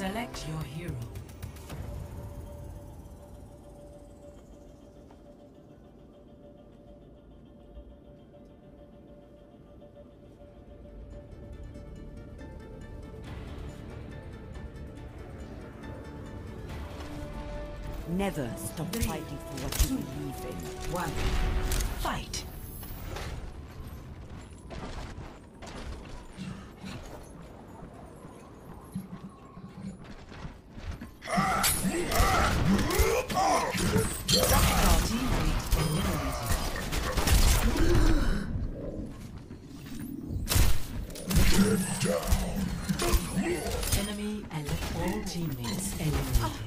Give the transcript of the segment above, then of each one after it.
Select your hero. Never stop fighting for what you believe in. One. Fight. Enemy and all teammates eliminated.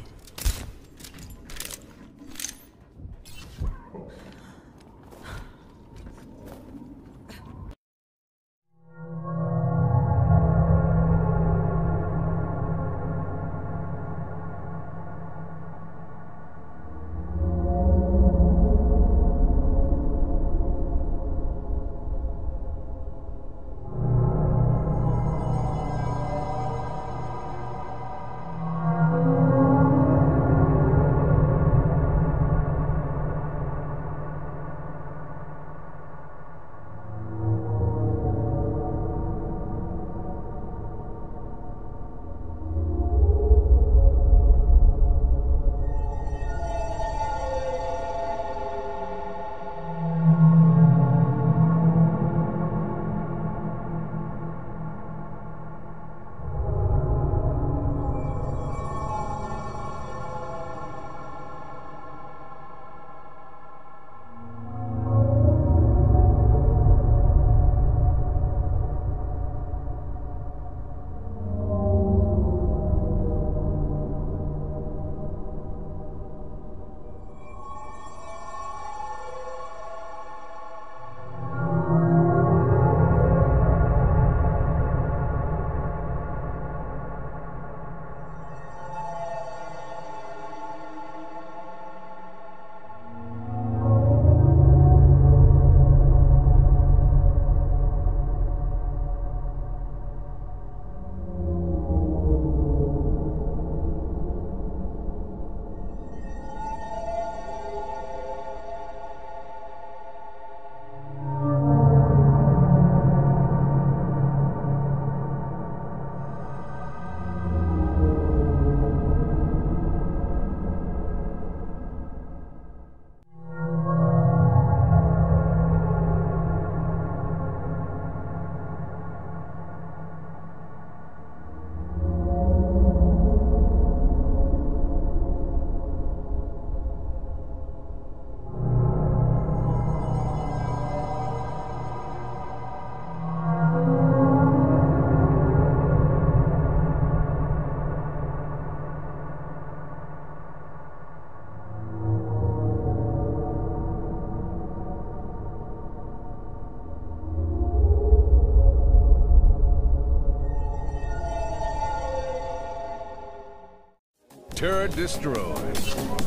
Turret destroyed.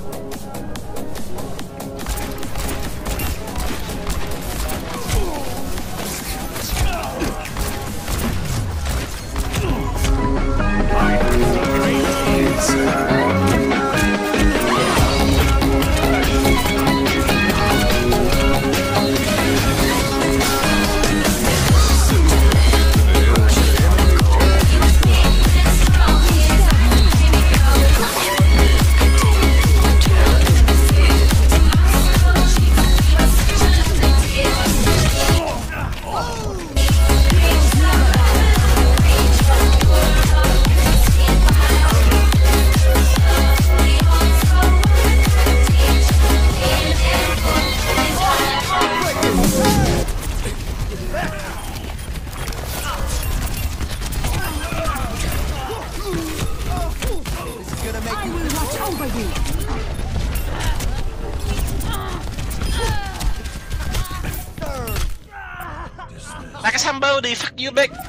Somebody, fuck you back.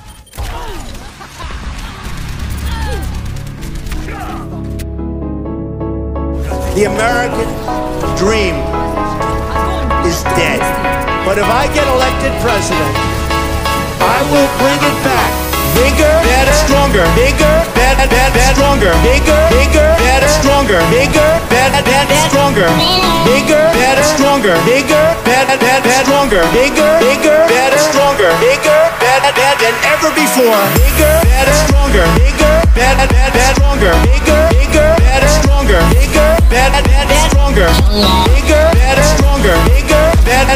The American dream is dead. But if I get elected president, I will bring it back. Bigger, better, stronger. Bigger, better, bigger, better, stronger. Bigger, better, stronger. Bigger, better, stronger. Bigger, better, stronger. Bigger, better than ever before. Bigger, better, stronger. Bigger, better, stronger. Bigger, better, stronger. Bigger, better, stronger. Bigger, better, stronger. Bigger, better,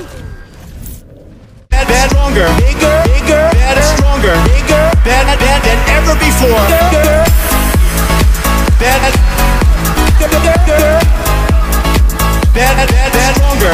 stronger. Bigger, better, stronger. Bigger, better than ever before. Better, stronger.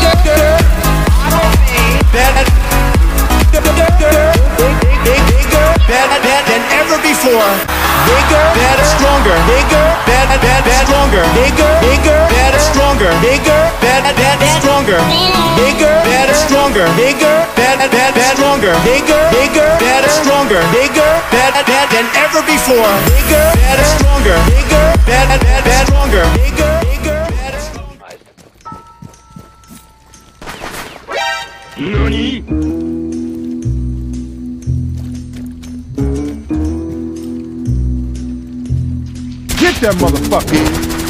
Bigger, better than ever before. Bigger, better, stronger. Bigger, better, stronger. Bigger, better, stronger. Bigger, better, stronger. Bigger, better, stronger. Bigger, better, stronger. Bigger, better, stronger. Bigger, better than ever before. Bigger, better, stronger. Bigger, better, stronger. Bigger, better, stronger. NANI?! Get that motherfucker!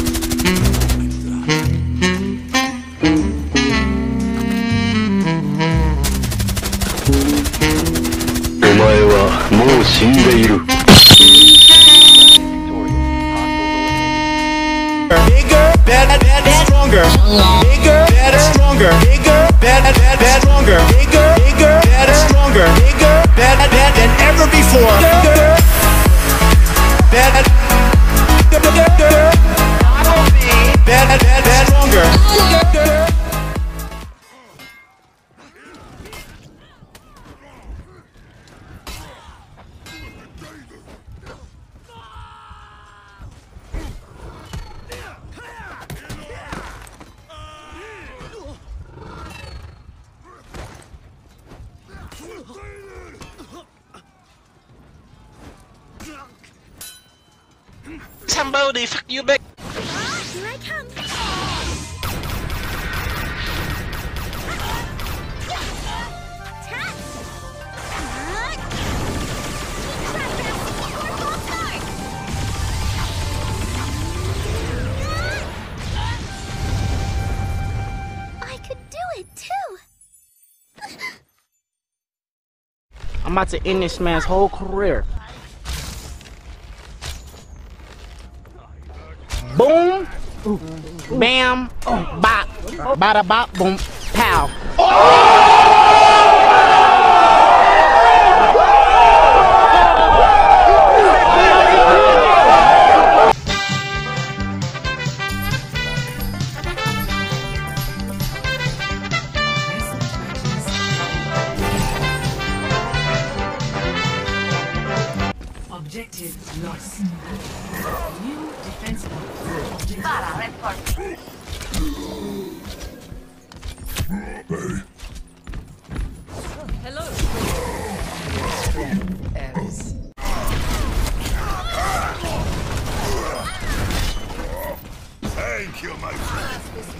Bigger, better, stronger. Bigger, better, stronger. Bigger, better, stronger. Bigger, better, stronger. Bigger, better than ever before. Better, stronger. Somebody fuck you back. Here I come. I could do it too. I'm about to end this man's whole career. Boom, bam, bop, bada bop, boom, pow. Objective lost. New defense point. Hello. Thank you, my friend.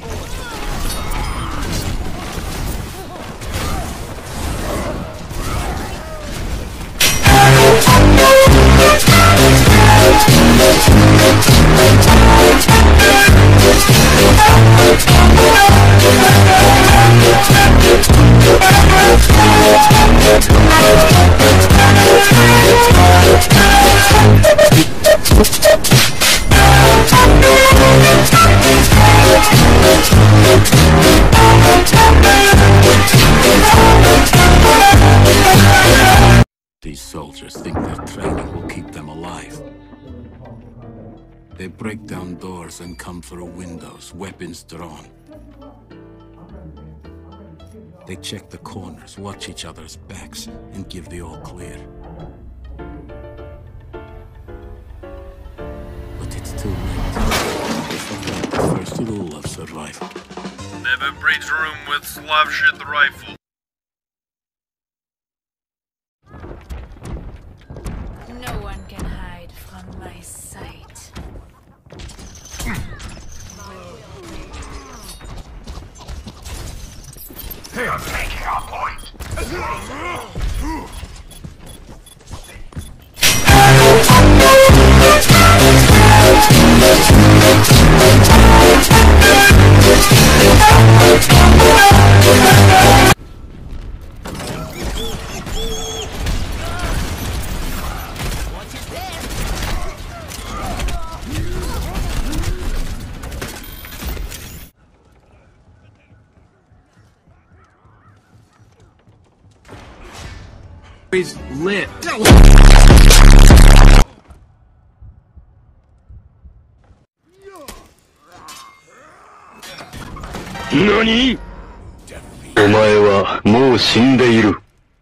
These soldiers think their training will keep them alive. They break down doors and come through windows, weapons drawn. They check the corners, watch each other's backs, and give the all clear. But it's too late. They forgot the first rule of survival. Never breach room with Slav shit rifle. No one can hide from my sight. They are taking our point. He's lit. NANI?! お前はもう死んでいる。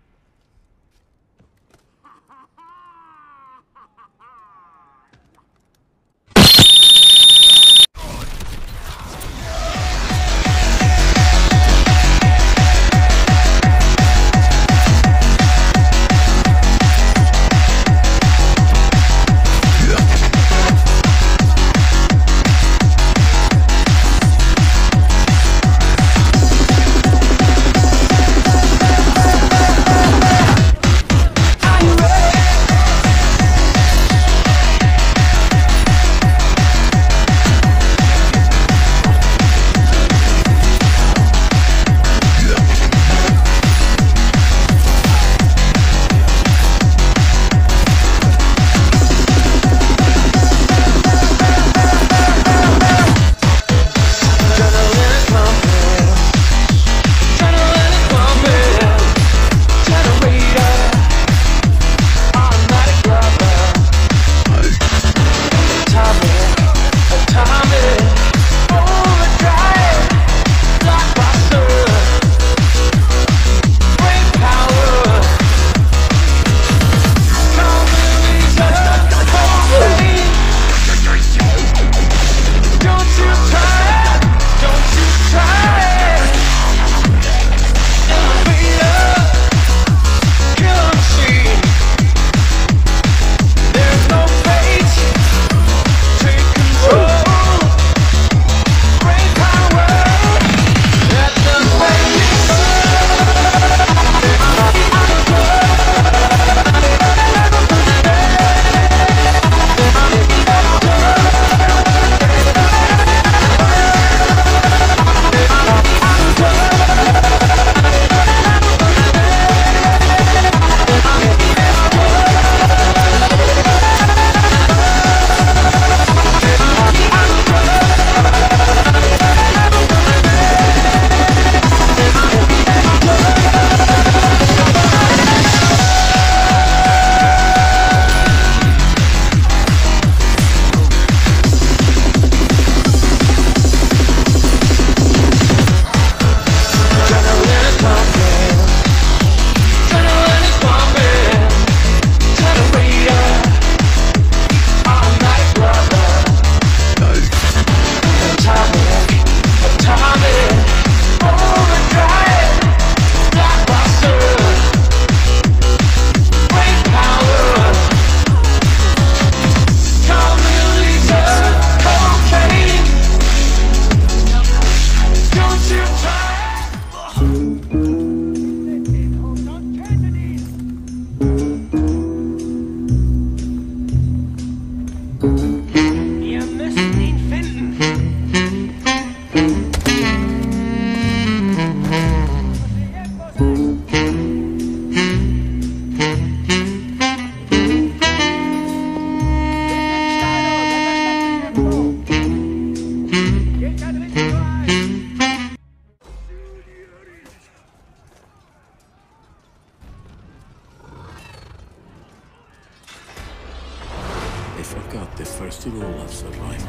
They forgot the first rule of survival.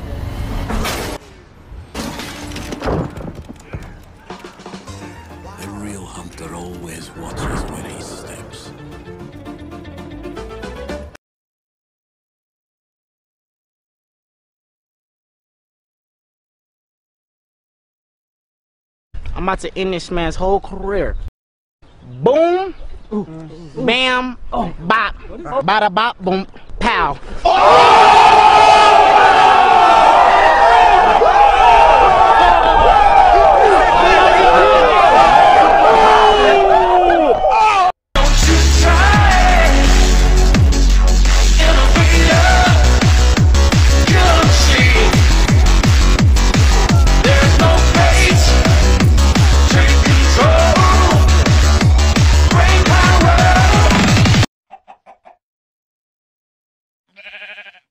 The real hunter always watches where he steps. I'm about to end this man's whole career. Boom, bam, bop, bada bop, boom, pow. Ha ha ha.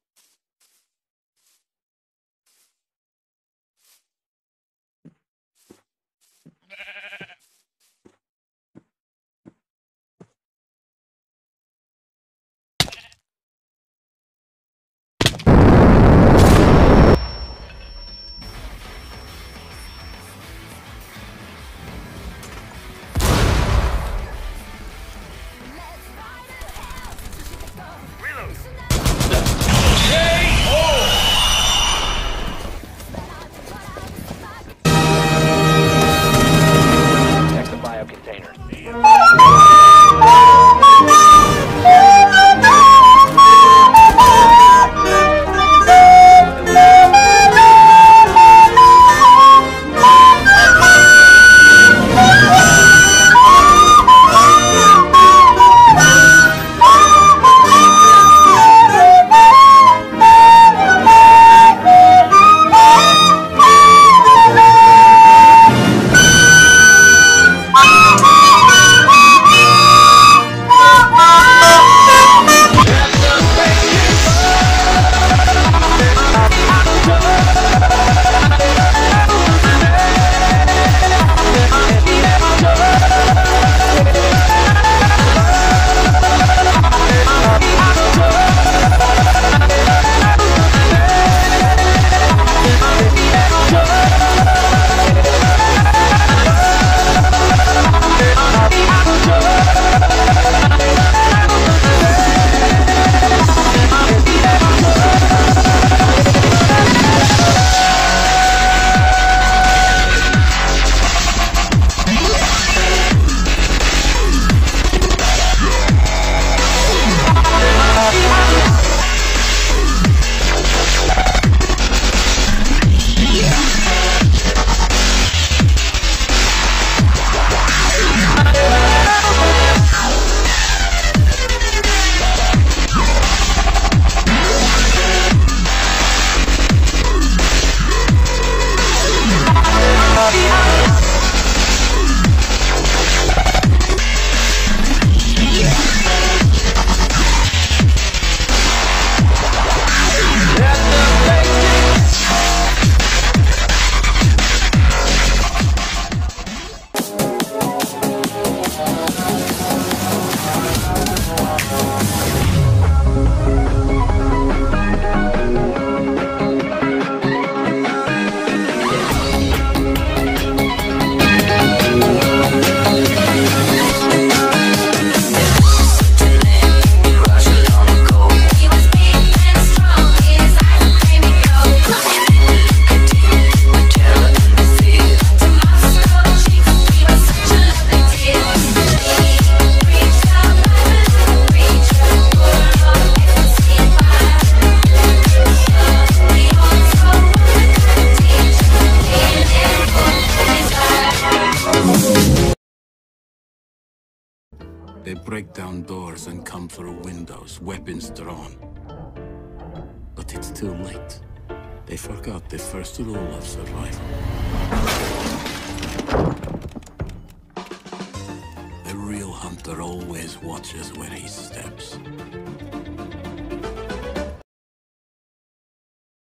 break down doors and come through windows, weapons drawn. But it's too late. They forgot the first rule of survival. A real hunter always watches where he steps.